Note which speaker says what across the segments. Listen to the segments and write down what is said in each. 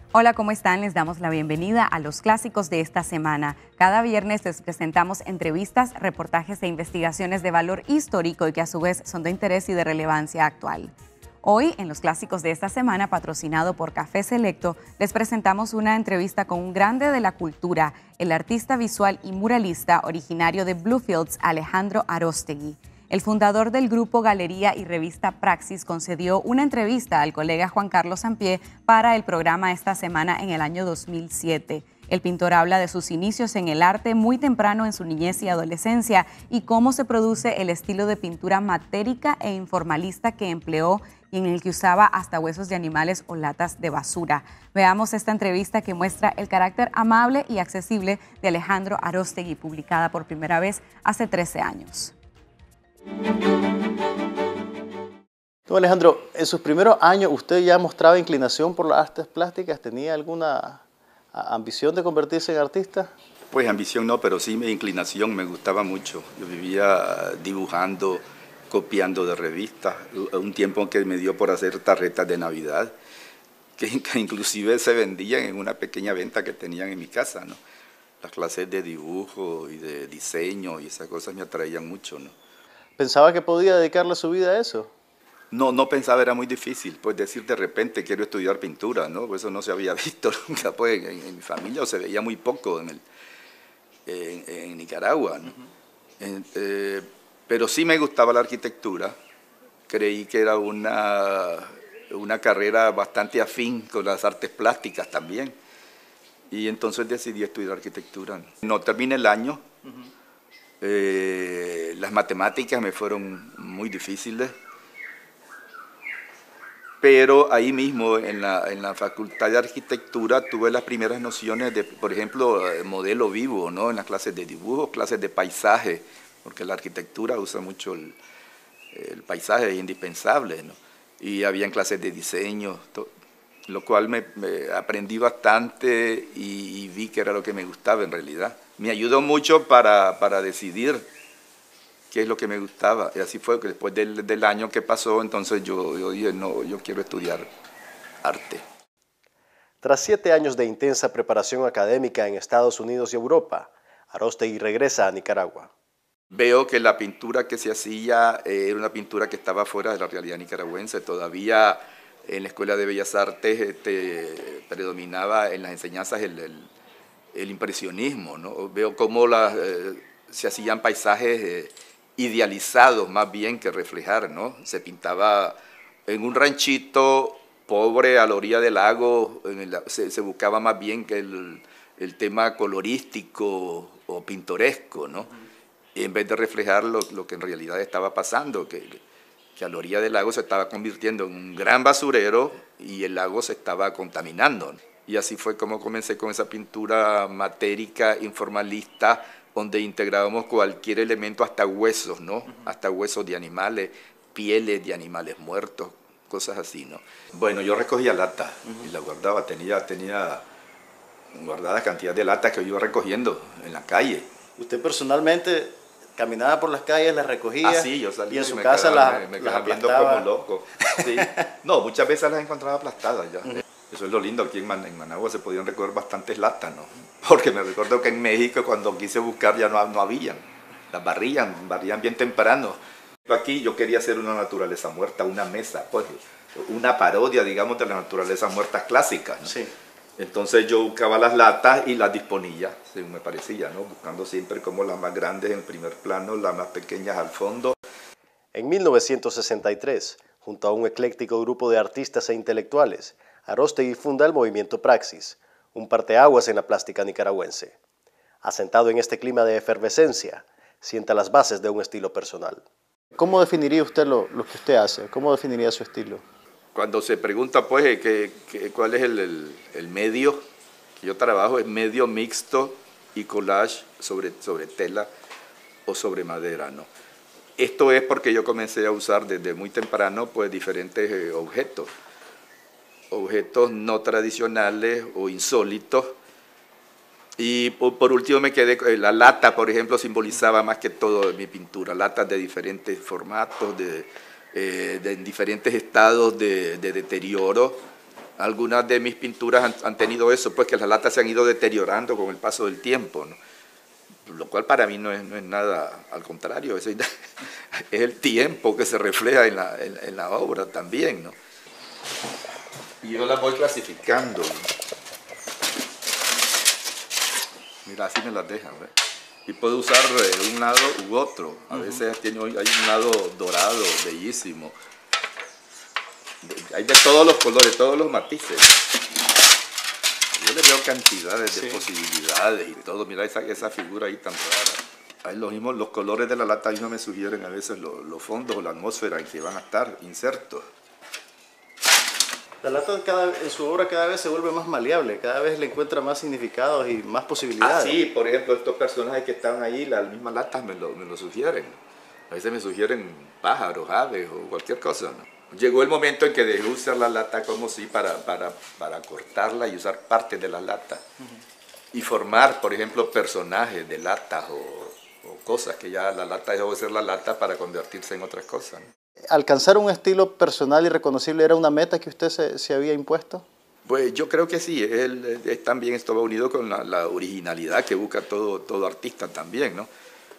Speaker 1: Hola, ¿cómo están? Les damos la bienvenida a los clásicos de esta semana. Cada viernes les presentamos entrevistas, reportajes e investigaciones de valor histórico y que a su vez son de interés y de relevancia actual. Hoy, en los clásicos de esta semana, patrocinado por Café Selecto, les presentamos una entrevista con un grande de la cultura, el artista visual y muralista originario de Bluefields, Alejandro Aróstegui. El fundador del grupo Galería y revista Praxis concedió una entrevista al colega Juan Carlos Sampié para el programa Esta Semana en el año 2007. El pintor habla de sus inicios en el arte muy temprano en su niñez y adolescencia y cómo se produce el estilo de pintura matérica e informalista que empleó y en el que usaba hasta huesos de animales o latas de basura. Veamos esta entrevista que muestra el carácter amable y accesible de Alejandro Aróstegui, publicada por primera vez hace 13 años.
Speaker 2: Don Alejandro, en sus primeros años usted ya mostraba inclinación por las artes plásticas. ¿Tenía alguna ambición de convertirse en artista?
Speaker 3: Pues ambición no, pero sí mi inclinación, me gustaba mucho. Yo vivía dibujando, copiando de revistas. Un tiempo que me dio por hacer tarjetas de Navidad, que inclusive se vendían en una pequeña venta que tenían en mi casa, ¿no? Las clases de dibujo y de diseño y esas cosas me atraían mucho, ¿no?
Speaker 2: ¿Pensaba que podía dedicarle su vida a eso?
Speaker 3: No pensaba, era muy difícil, pues decir de repente quiero estudiar pintura, ¿no? Pues eso no se había visto nunca, pues en mi familia, o se veía muy poco en Nicaragua, ¿no? Pero sí me gustaba la arquitectura, creí que era una carrera bastante afín con las artes plásticas también, y entonces decidí estudiar arquitectura. No terminé el año. Las matemáticas me fueron muy difíciles, pero ahí mismo en la Facultad de Arquitectura tuve las primeras nociones de, por ejemplo, modelo vivo, ¿no? En las clases de dibujo, clases de paisaje, porque la arquitectura usa mucho el paisaje, es indispensable, ¿no? Y habían clases de diseño, lo cual me aprendí bastante y vi que era lo que me gustaba en realidad. Me ayudó mucho para decidir qué es lo que me gustaba. Y así fue que después del año que pasó, entonces yo dije, no, yo quiero estudiar arte.
Speaker 2: Tras 7 años de intensa preparación académica en Estados Unidos y Europa, Aróstegui regresa a Nicaragua.
Speaker 3: Veo que la pintura que se hacía era una pintura que estaba fuera de la realidad nicaragüense. Todavía en la Escuela de Bellas Artes predominaba en las enseñanzas el impresionismo, ¿no? Veo cómo se hacían paisajes idealizados más bien que reflejar, ¿no? Se pintaba en un ranchito pobre a la orilla del lago, se buscaba más bien que el tema colorístico o pintoresco, ¿no? Y en vez de reflejar lo que en realidad estaba pasando, que a la orilla del lago se estaba convirtiendo en un gran basurero y el lago se estaba contaminando. Y así fue como comencé con esa pintura matérica, informalista, donde integrábamos cualquier elemento, hasta huesos, ¿no? Hasta huesos de animales, pieles de animales muertos, cosas así, ¿no? Bueno, yo recogía latas y las guardaba, tenía guardada cantidad de latas que yo iba recogiendo en la calle.
Speaker 2: ¿Usted personalmente caminaba por las calles, las recogía?
Speaker 3: Ah, sí, yo salía
Speaker 2: y en su
Speaker 3: me
Speaker 2: casa
Speaker 3: me
Speaker 2: las
Speaker 3: quedaba viendo
Speaker 2: aplastaba
Speaker 3: como loco. Sí. No, muchas veces las encontraba aplastadas ya. Eso es lo lindo, aquí en Managua se podían recoger bastantes latas, ¿no? Porque me recuerdo que en México cuando quise buscar ya no habían. Las barrían bien temprano. Aquí yo quería hacer una naturaleza muerta, una mesa, pues, una parodia, digamos, de las naturalezas muertas clásicas, ¿no? Sí. Entonces yo buscaba las latas y las disponía, según me parecía, ¿no? Buscando siempre como las más grandes en primer plano, las más pequeñas al fondo.
Speaker 2: En 1963, junto a un ecléctico grupo de artistas e intelectuales, Aróstegui funda el movimiento Praxis, un parteaguas en la plástica nicaragüense. Asentado en este clima de efervescencia, sienta las bases de un estilo personal. ¿Cómo definiría usted lo que usted hace? ¿Cómo definiría su estilo?
Speaker 3: Cuando se pregunta, pues, cuál es el medio que yo trabajo, es medio mixto y collage sobre tela o sobre madera, ¿no? Esto es porque yo comencé a usar desde muy temprano, pues, diferentes objetos no tradicionales o insólitos. Y por último me quedé, la lata, por ejemplo, simbolizaba más que todo mi pintura, latas de diferentes formatos, de diferentes estados de deterioro, Algunas de mis pinturas han tenido eso, pues que las latas se han ido deteriorando con el paso del tiempo, ¿no? Lo cual para mí no es nada, al contrario, es el tiempo que se refleja en la obra también, ¿no? Y yo las voy clasificando, ¿no? Mira, así me las dejan, ¿ves? Y puedo usar un lado u otro. A veces hay un lado dorado, bellísimo. Hay de todos los colores, todos los matices. Yo le veo cantidades de posibilidades y todo. Mira esa figura ahí tan rara. Ahí los colores de la lata misma me sugieren a veces los fondos o la atmósfera en que van a estar insertos.
Speaker 2: La lata en su obra cada vez se vuelve más maleable, cada vez le encuentra más significados y más posibilidades.
Speaker 3: Ah, sí, por ejemplo, estos personajes que están ahí, las mismas latas me lo sugieren. A veces me sugieren pájaros, aves o cualquier cosa, ¿no? Llegó el momento en que dejé usar la lata como si para cortarla y usar partes de la lata. Y formar, por ejemplo, personajes de latas o cosas que ya la lata dejó de ser la lata para convertirse en otras cosas, ¿no?
Speaker 2: ¿Alcanzar un estilo personal y reconocible era una meta que usted se había impuesto?
Speaker 3: Pues yo creo que sí, también esto va unido con la originalidad que busca todo artista también, ¿no?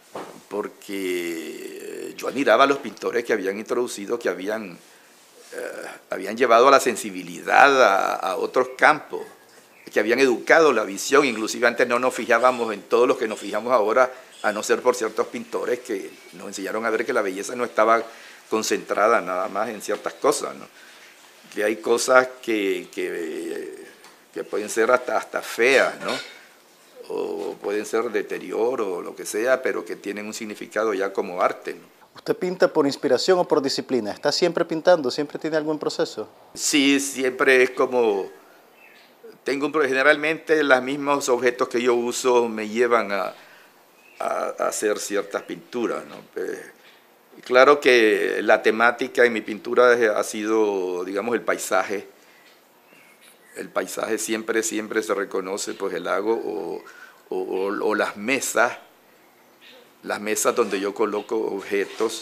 Speaker 3: Porque yo admiraba a los pintores que habían introducido, que habían llevado a la sensibilidad a otros campos, que habían educado la visión. Inclusive antes no nos fijábamos en todo lo que nos fijamos ahora, a no ser por ciertos pintores que nos enseñaron a ver que la belleza no estaba concentrada nada más en ciertas cosas, ¿no? Que hay cosas que pueden ser hasta feas, ¿no? O pueden ser deterioro o lo que sea, pero que tienen un significado ya como arte, ¿no?
Speaker 2: ¿Usted pinta por inspiración o por disciplina? ¿Está siempre pintando? ¿Siempre tiene algún proceso?
Speaker 3: Sí, siempre es como... Generalmente los mismos objetos que yo uso me llevan a hacer ciertas pinturas, ¿no? Claro que la temática en mi pintura ha sido, digamos, el paisaje. El paisaje siempre se reconoce, pues el lago o las mesas donde yo coloco objetos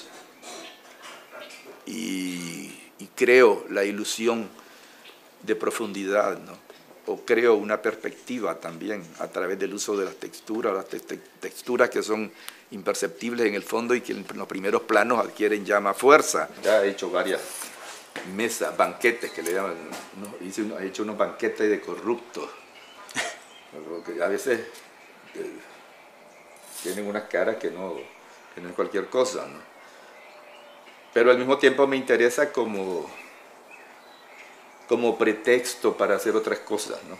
Speaker 3: y creo la ilusión de profundidad, ¿no? O creo una perspectiva también a través del uso de las texturas que son imperceptibles en el fondo y que en los primeros planos adquieren ya más fuerza. Ya he hecho varias mesas, banquetes que le llaman, ¿no? He hecho unos banquetes de corruptos, que a veces tienen unas caras que no es cualquier cosa, ¿no? Pero al mismo tiempo me interesa como pretexto para hacer otras cosas, ¿no?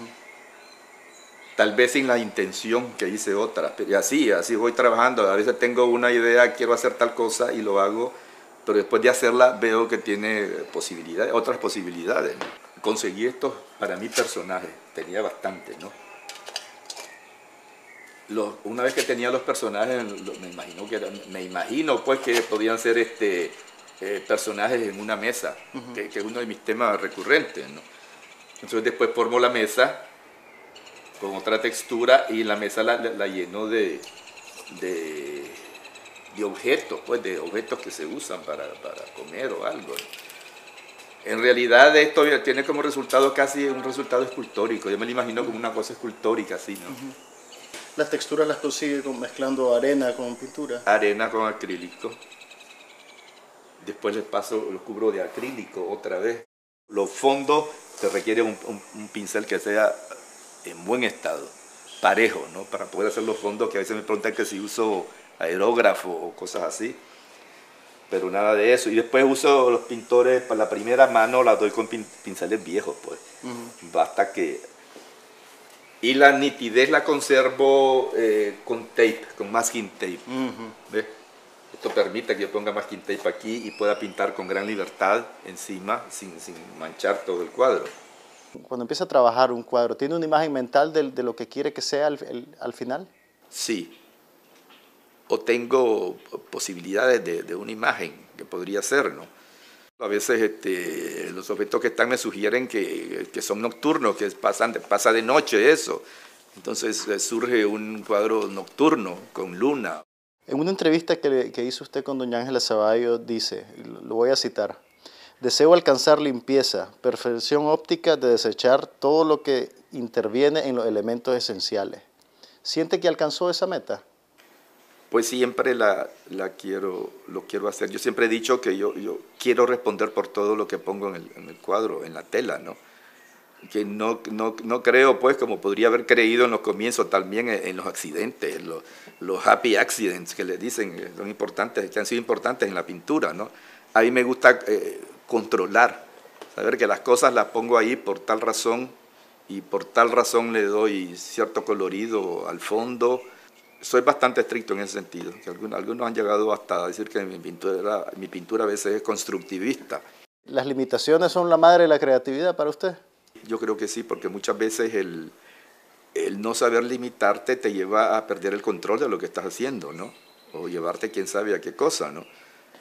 Speaker 3: Tal vez sin la intención que hice otras, pero así voy trabajando. A veces tengo una idea, quiero hacer tal cosa y lo hago, pero después de hacerla veo que tiene posibilidades, otras posibilidades, ¿no? Conseguí estos para mi personaje, tenía bastante, ¿no? Una vez que tenía los personajes, me imagino pues que podían ser personajes en una mesa, que es uno de mis temas recurrentes, ¿no? Entonces después formo la mesa con otra textura y la mesa la lleno de objetos, pues de objetos que se usan para comer o algo, ¿no? En realidad esto tiene como resultado casi un resultado escultórico. Yo me lo imagino como una cosa escultórica así, ¿no?
Speaker 2: ¿Las texturas las consigue mezclando arena con pintura?
Speaker 3: Arena con acrílico. Después los cubro de acrílico otra vez. Los fondos se requiere un pincel que sea en buen estado, parejo, ¿no? Para poder hacer los fondos, que a veces me preguntan que si uso aerógrafo o cosas así, pero nada de eso. Y después uso los pintores, para la primera mano la doy con pinceles viejos, pues. Basta que... Y la nitidez la conservo con tape, con masking tape. ¿Ves? Esto permite que yo ponga masking tape aquí y pueda pintar con gran libertad encima, sin manchar todo el cuadro.
Speaker 2: Cuando empieza a trabajar un cuadro, ¿tiene una imagen mental de lo que quiere que sea al final?
Speaker 3: Sí. O tengo posibilidades de una imagen que podría ser, ¿no? A veces los objetos que están me sugieren que son nocturnos, que pasa de noche eso. Entonces surge un cuadro nocturno con luna.
Speaker 2: En una entrevista que hizo usted con doña Ángela Zavallo dice, lo voy a citar: Deseo alcanzar limpieza, perfección óptica de desechar todo lo que interviene en los elementos esenciales. ¿Siente que alcanzó esa meta?
Speaker 3: Pues siempre lo quiero hacer. Yo siempre he dicho que yo quiero responder por todo lo que pongo en el cuadro, en la tela, ¿no? Que no creo, pues, como podría haber creído en los comienzos, también en los accidentes, los happy accidents que le dicen, son importantes, que han sido importantes en la pintura, ¿no? A mí me gusta controlar, saber que las cosas las pongo ahí por tal razón y por tal razón le doy cierto colorido al fondo. Soy bastante estricto en ese sentido, que algunos han llegado hasta a decir que mi pintura a veces es constructivista.
Speaker 2: ¿Las limitaciones son la madre de la creatividad para usted?
Speaker 3: Yo creo que sí, porque muchas veces el no saber limitarte te lleva a perder el control de lo que estás haciendo, ¿no? O llevarte quién sabe a qué cosa, ¿no?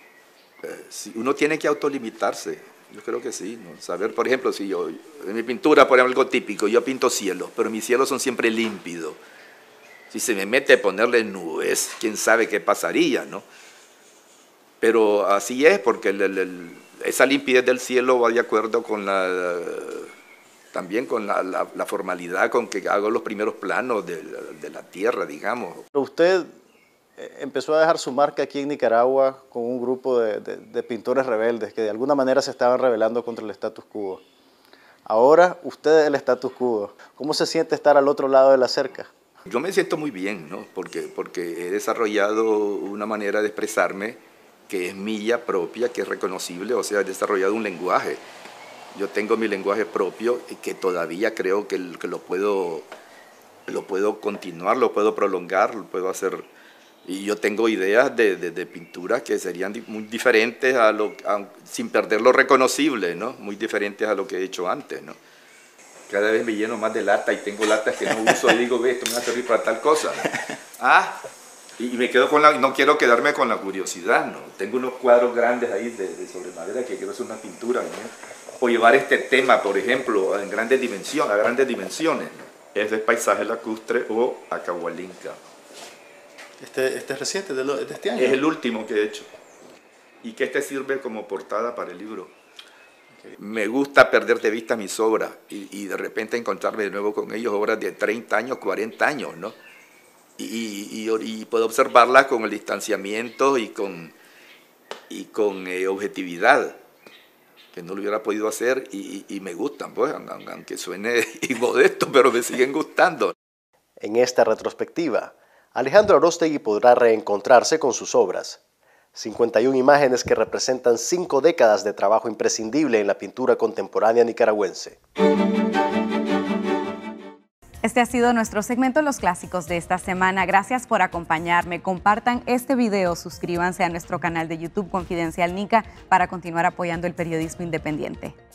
Speaker 3: Si uno tiene que autolimitarse, yo creo que sí, ¿no? Saber, por ejemplo, si yo, en mi pintura, por ejemplo, algo típico, yo pinto cielos, pero mis cielos son siempre límpidos. Si se me mete a ponerle nubes, quién sabe qué pasaría, ¿no? Pero así es, porque esa limpidez del cielo va de acuerdo con también con la formalidad con que hago los primeros planos de la tierra, digamos.
Speaker 2: Usted empezó a dejar su marca aquí en Nicaragua con un grupo de pintores rebeldes que de alguna manera se estaban rebelando contra el status quo. Ahora usted es el status quo. ¿Cómo se siente estar al otro lado de la cerca?
Speaker 3: Yo me siento muy bien, ¿no? Porque he desarrollado una manera de expresarme que es mía propia, que es reconocible, o sea, he desarrollado un lenguaje. Yo tengo mi lenguaje propio y que todavía creo que lo puedo continuar, lo puedo prolongar, lo puedo hacer. Y yo tengo ideas de pinturas que serían muy diferentes sin perder lo reconocible, ¿no? Muy diferentes a lo que he hecho antes, ¿no? Cada vez me lleno más de lata y tengo latas que no uso y digo, ve, esto me va a servir para tal cosa, ¿no? Y me quedo no quiero quedarme con la curiosidad, ¿no? Tengo unos cuadros grandes ahí sobre madera que quiero hacer una pintura, ¿no? O llevar este tema, por ejemplo, a grandes dimensiones, ¿no? Es de paisaje lacustre o Acahualinca.
Speaker 2: Este es reciente, de este año.
Speaker 3: Es el último que he hecho. Y que sirve como portada para el libro. Okay. Me gusta perder de vista mis obras y de repente encontrarme de nuevo con ellos, obras de 30 años, 40 años, ¿no? Y puedo observarlas con el distanciamiento y con objetividad, que no lo hubiera podido hacer y me gustan, pues, aunque suene inmodesto, pero me siguen gustando.
Speaker 2: En esta retrospectiva, Alejandro Aróstegui podrá reencontrarse con sus obras. 51 imágenes que representan 5 décadas de trabajo imprescindible en la pintura contemporánea nicaragüense.
Speaker 1: Este ha sido nuestro segmento Los Clásicos de esta semana. Gracias por acompañarme. Compartan este video, suscríbanse a nuestro canal de YouTube Confidencial Nica para continuar apoyando el periodismo independiente.